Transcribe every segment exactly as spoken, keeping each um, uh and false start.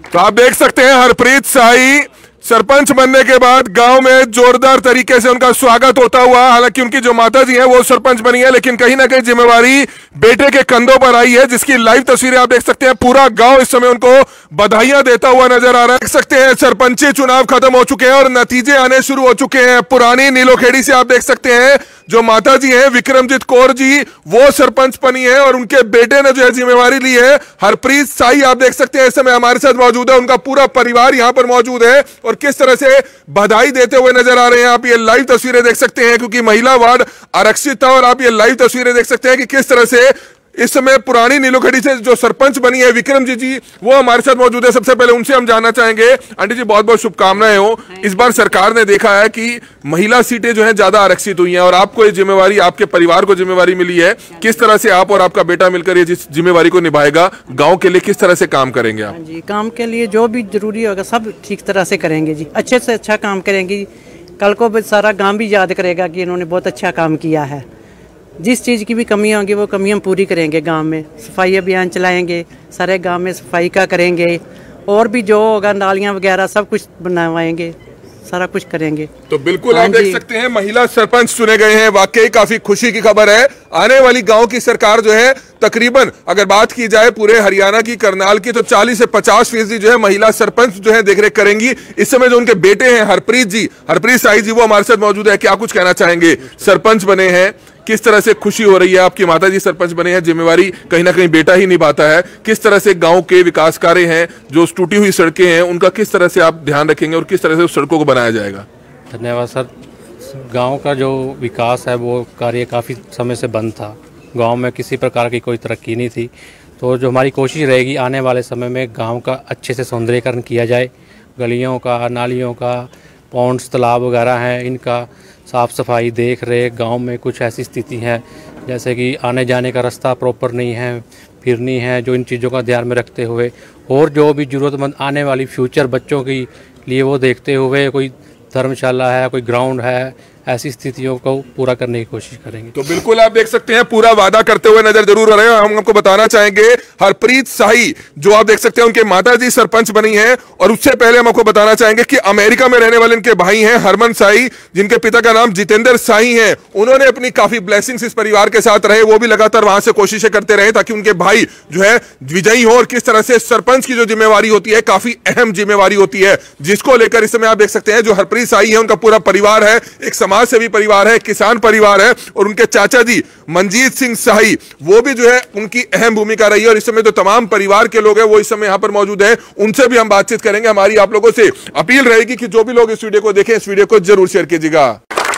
तो आप देख सकते हैं हरप्रीत शाही सरपंच बनने के बाद गांव में जोरदार तरीके से उनका स्वागत होता हुआ। हालांकि उनकी जो माता जी हैं वो सरपंच बनी है, लेकिन कहीं ना कहीं जिम्मेवारी बेटे के कंधों पर आई है, जिसकी लाइव तस्वीरें आप देख सकते हैं। पूरा गांव इस समय उनको बधाइयां देता हुआ नजर आ रहा है। देख सकते हैं सरपंची चुनाव खत्म हो चुके हैं और नतीजे आने शुरू हो चुके हैं। पुरानी नीलोखेड़ी से आप देख सकते हैं जो माता जी हैं विक्रमजीत कौर जी, वो सरपंच बनी है और उनके बेटे ने जो है जिम्मेवारी ली है। हरप्रीत शाही आप देख सकते हैं इस समय हमारे साथ मौजूद है, उनका पूरा परिवार यहां पर मौजूद है और किस तरह से बधाई देते हुए नजर आ रहे हैं। आप ये लाइव तस्वीरें देख सकते हैं क्योंकि महिला वार्ड आरक्षित था और आप ये लाइव तस्वीरें देख सकते हैं कि किस तरह से इस समय पुरानी नीलोखेड़ी से जो सरपंच बनी है विक्रमजीत जी, वो हमारे साथ मौजूद है। सबसे पहले उनसे हम जानना चाहेंगे, आंटी जी बहुत बहुत शुभकामनाएं हो। इस बार सरकार ने देखा है कि महिला सीटें जो हैं ज्यादा आरक्षित हुई हैं और आपको ये जिम्मेवारी, आपके परिवार को जिम्मेवारी मिली है। किस तरह से आप और आपका बेटा मिलकर ये जिस जिम्मेवारी को निभाएगा, गाँव के लिए किस तरह से काम करेंगे आप? जी, काम के लिए जो भी जरूरी होगा सब ठीक तरह से करेंगे जी, अच्छे से अच्छा काम करेंगे। कल को सारा गाँव भी याद करेगा कि इन्होंने बहुत अच्छा काम किया है। जिस चीज़ की भी कमियां होंगी वो कमियां हम पूरी करेंगे। गांव में सफाई अभियान चलाएंगे, सारे गांव में सफाई का करेंगे और भी जो होगा नालियां वगैरह सब कुछ बनवाएंगे, सारा कुछ करेंगे। तो बिल्कुल आप देख सकते हैं महिला सरपंच चुने गए हैं, वाकई काफी खुशी की खबर है। आने वाली गांव की सरकार जो है तकरीबन अगर बात की जाए पूरे हरियाणा की, करनाल की, तो चालीस से पचास फीसदी जो है महिला सरपंच जो है देखरेख करेंगी। इस समय जो उनके बेटे हैं हरप्रीत जी, हरप्रीत शाही जी, वो हमारे साथ मौजूद है। क्या कुछ कहना चाहेंगे? सरपंच बने हैं, किस तरह से खुशी हो रही है? आपकी माताजी सरपंच बने हैं, जिम्मेवारी कहीं ना कहीं बेटा ही निभाता है। किस तरह से गांव के विकास कार्य हैं, जो टूटी हुई सड़कें हैं, उनका किस तरह से आप ध्यान रखेंगे और किस तरह से उस सड़कों को बनाया जाएगा? धन्यवाद सर। गांव का जो विकास है वो कार्य काफ़ी समय से बंद था। गांव में किसी प्रकार की कोई तरक्की नहीं थी। तो जो हमारी कोशिश रहेगी आने वाले समय में गांव का अच्छे से सौंदर्यीकरण किया जाए। गलियों का, नालियों का, पॉन्ड्स, तालाब वगैरह हैं, इनका साफ़ सफाई देख रहे। गांव में कुछ ऐसी स्थिति है जैसे कि आने जाने का रास्ता प्रॉपर नहीं है, फिरनी है, जो इन चीज़ों का ध्यान में रखते हुए और जो भी ज़रूरतमंद आने वाली फ्यूचर बच्चों के लिए वो देखते हुए कोई धर्मशाला है, कोई ग्राउंड है, ऐसी स्थितियों को पूरा करने की कोशिश करेंगे। तो बिल्कुल आप देख सकते हैं पूरा वादा करते हुए नजर जरूर आ रहे हैं। हम आपको बताना चाहेंगे हरप्रीत शाही जो आप देख सकते हैं उनके माताजी सरपंच बनी हैं और उससे पहले हम आपको बताना चाहेंगे कि अमेरिका में रहने वाले इनके भाई हैं हरमन शाही, जिनके पिता का नाम जितेंद्र शाही है। उन्होंने अपनी काफी ब्लेसिंग्स इस परिवार के साथ रहे, वो भी लगातार वहां से कोशिशें करते रहे ताकि उनके भाई जो है विजयी हो। और किस तरह से सरपंच की जो जिम्मेवारी होती है काफी अहम जिम्मेवारी होती है, जिसको लेकर इस समय आप देख सकते हैं जो हरप्रीत शाही है उनका पूरा परिवार है, एक समाज सेवी परिवार है, किसान परिवार है और उनके चाचा जी मनजीत सिंह शाही, वो भी जो है उनकी अहम भूमिका रही है। और इस समय जो तमाम परिवार के लोग हैं वो इस समय यहां पर मौजूद हैं, उनसे भी हम बातचीत करेंगे। हमारी आप लोगों से अपील रहेगी कि जो भी लोग इस वीडियो को देखें, इस वीडियो को जरूर शेयर कीजिएगा।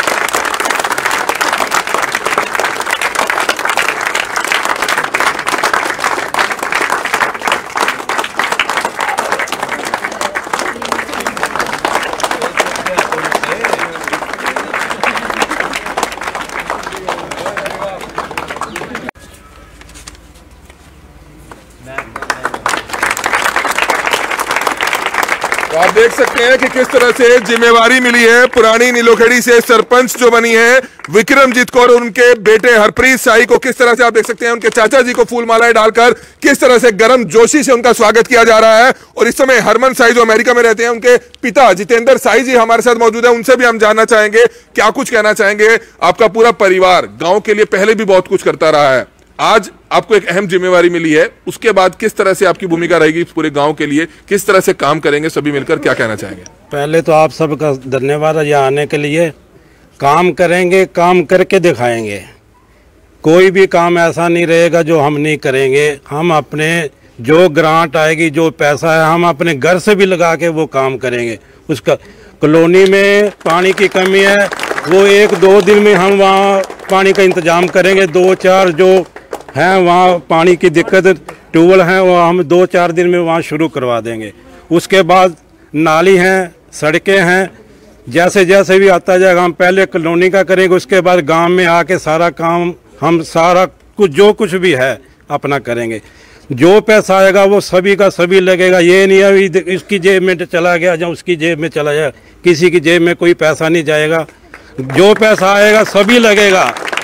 तो आप देख सकते हैं कि किस तरह से जिम्मेवारी मिली है। पुरानी नीलोखेड़ी से सरपंच जो बनी है विक्रमजीत कौर और उनके बेटे हरप्रीत शाही को किस तरह से आप देख सकते हैं उनके चाचा जी को फूल मालाएं डालकर किस तरह से गर्म जोशी से उनका स्वागत किया जा रहा है। और इस समय हरमन शाही जो अमेरिका में रहते हैं, उनके पिता जितेंद्र शाही जी हमारे साथ मौजूद है, उनसे भी हम जानना चाहेंगे क्या कुछ कहना चाहेंगे। आपका पूरा परिवार गांव के लिए पहले भी बहुत कुछ करता रहा है, आज आपको एक अहम जिम्मेवारी मिली है, उसके बाद किस तरह से आपकी भूमिका रहेगी पूरे गांव के लिए, किस तरह से काम करेंगे सभी मिलकर, क्या कहना चाहेंगे? पहले तो आप सबका धन्यवाद यहाँ आने के लिए। काम करेंगे, काम करके दिखाएंगे। कोई भी काम ऐसा नहीं रहेगा जो हम नहीं करेंगे। हम अपने जो ग्रांट आएगी, जो पैसा है, हम अपने घर से भी लगा के वो काम करेंगे। उसका कॉलोनी में पानी की कमी है, वो एक दो दिन में हम वहाँ पानी का इंतजाम करेंगे। दो चार जो हैं वहाँ पानी की दिक्कत, ट्यूबवेल हैं, वो हम दो चार दिन में वहाँ शुरू करवा देंगे। उसके बाद नाली हैं, सड़कें हैं, जैसे जैसे भी आता जाएगा हम पहले कॉलोनी का करेंगे, उसके बाद गांव में आके सारा काम हम सारा कुछ जो कुछ भी है अपना करेंगे। जो पैसा आएगा वो सभी का सभी लगेगा। ये नहीं है इसकी जेब में चला गया या उसकी जेब में चला जाए, किसी की जेब में कोई पैसा नहीं जाएगा। जो पैसा आएगा सभी लगेगा।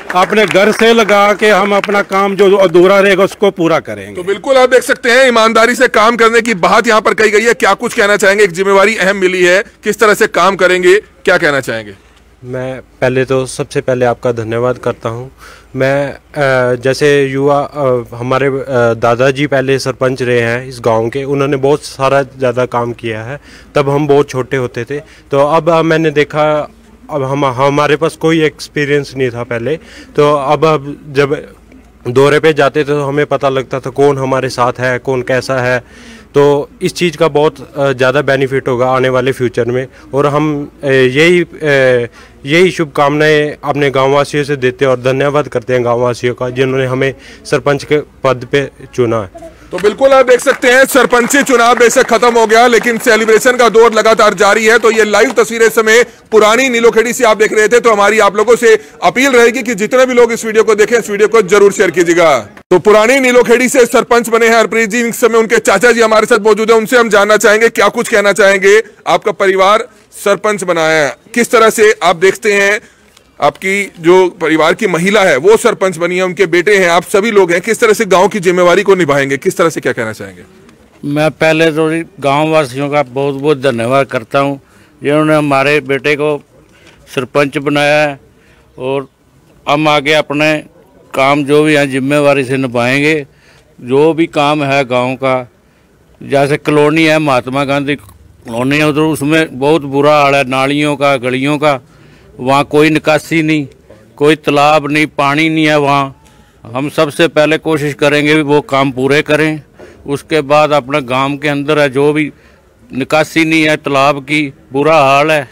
अपने घर से लगा के हम अपना काम जो अधूरा रहेगा उसको पूरा करेंगे। तो बिल्कुल आप देख सकते हैं ईमानदारी से काम करने की बात यहाँ पर कही गई है। क्या कुछ कहना चाहेंगे? एक जिम्मेवारी अहम मिली है, किस तरह से काम करेंगे, क्या कहना चाहेंगे? मैं पहले तो सबसे पहले आपका धन्यवाद करता हूं। मैं जैसे युवा, हमारे दादाजी पहले सरपंच रहे हैं इस गांव के, उन्होंने बहुत सारा ज़्यादा काम किया है। तब हम बहुत छोटे होते थे, तो अब मैंने देखा, अब हम हमारे पास कोई एक्सपीरियंस नहीं था पहले, तो अब अब जब दौरे पे जाते थे तो हमें पता लगता था कौन हमारे साथ है, कौन कैसा है। तो इस चीज़ का बहुत ज़्यादा बेनिफिट होगा आने वाले फ्यूचर में, और हम यही यही शुभकामनाएं अपने गांववासियों से देते हैं और धन्यवाद करते हैं गांववासियों का जिन्होंने हमें सरपंच के पद पे चुना है। तो बिल्कुल आप देख सकते हैं सरपंची चुनाव बेशक खत्म हो गया, लेकिन सेलिब्रेशन का दौर लगातार जारी है। तो ये लाइव तस्वीरें इस समय पुरानी नीलोखेड़ी से आप देख रहे थे। तो हमारी आप लोगों से अपील रहेगी कि जितने भी लोग इस वीडियो को देखें, इस वीडियो को जरूर शेयर कीजिएगा। तो पुरानी नीलोखेड़ी से सरपंच बने हैं हरप्रीत जी। इस समय उनके चाचा जी हमारे साथ मौजूद है, उनसे हम जानना चाहेंगे क्या कुछ कहना चाहेंगे। आपका परिवार सरपंच बनाया है, किस तरह से आप देखते हैं? आपकी जो परिवार की महिला है वो सरपंच बनी है, उनके बेटे हैं, आप सभी लोग हैं, किस तरह से गांव की जिम्मेवारी को निभाएंगे, किस तरह से क्या कहना चाहेंगे? मैं पहले तो गांव वासियों का बहुत बहुत धन्यवाद करता हूं जिन्होंने हमारे बेटे को सरपंच बनाया है, और हम आगे अपने काम जो भी हैं जिम्मेवारी से निभाएंगे। जो भी काम है गांव का, जैसे कॉलोनी है महात्मा गांधी कॉलोनी है, उधर उसमें बहुत बुरा हाल है, नालियों का, गलियों का, वहाँ कोई निकासी नहीं, कोई तालाब नहीं, पानी नहीं है वहाँ। हम सबसे पहले कोशिश करेंगे भी वो काम पूरे करें। उसके बाद अपने गांव के अंदर है जो भी निकासी नहीं है, तालाब की बुरा हाल है,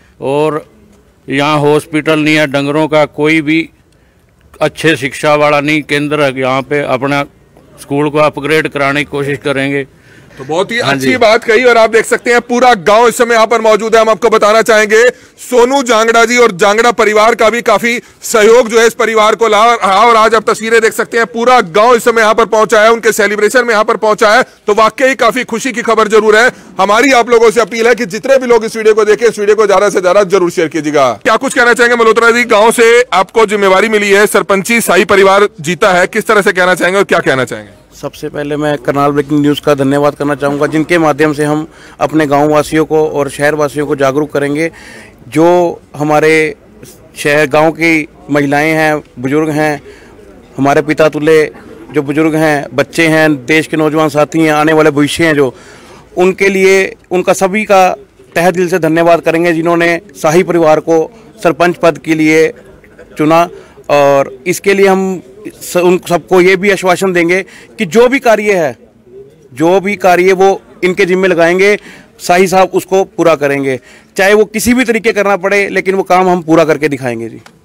और यहाँ हॉस्पिटल नहीं है, डंगरों का कोई भी अच्छे शिक्षा वाला नहीं केंद्र है। यहाँ पे अपना स्कूल को अपग्रेड कराने की कोशिश करेंगे। तो बहुत ही अच्छी बात कही, और आप देख सकते हैं पूरा गांव इस समय यहाँ पर मौजूद है। हम आपको बताना चाहेंगे सोनू जांगड़ा जी और जांगड़ा परिवार का भी काफी सहयोग जो है इस परिवार को रहा, और आज आप तस्वीरें देख सकते हैं पूरा गांव इस समय यहाँ पर पहुंचा है, उनके सेलिब्रेशन में यहाँ पर पहुंचा है। तो वाकई काफी खुशी की खबर जरूर है। हमारी आप लोगों से अपील है कि जितने भी लोग इस वीडियो को देखें, इस वीडियो को ज्यादा से ज्यादा जरूर शेयर कीजिएगा। क्या कुछ कहना चाहेंगे मल्होत्रा जी? गाँव से आपको जिम्मेवारी मिली है, सरपंची शाही परिवार जीता है, किस तरह से कहना चाहेंगे और क्या कहना चाहेंगे? सबसे पहले मैं करनाल ब्रेकिंग न्यूज़ का धन्यवाद करना चाहूँगा, जिनके माध्यम से हम अपने गाँव वासियों को और शहर वासियों को जागरूक करेंगे। जो हमारे शहर गांव की महिलाएं हैं, बुजुर्ग हैं, हमारे पिता तुल्य जो बुजुर्ग हैं, बच्चे हैं, देश के नौजवान साथी हैं, आने वाले भविष्य हैं, जो उनके लिए उनका सभी का तहे दिल से धन्यवाद करेंगे जिन्होंने शाही परिवार को सरपंच पद के लिए चुना। और इसके लिए हम उन सबको ये भी आश्वासन देंगे कि जो भी कार्य है जो भी कार्य वो इनके जिम्मे लगाएंगे, शाही साहब उसको पूरा करेंगे, चाहे वो किसी भी तरीके करना पड़े, लेकिन वो काम हम पूरा करके दिखाएंगे जी।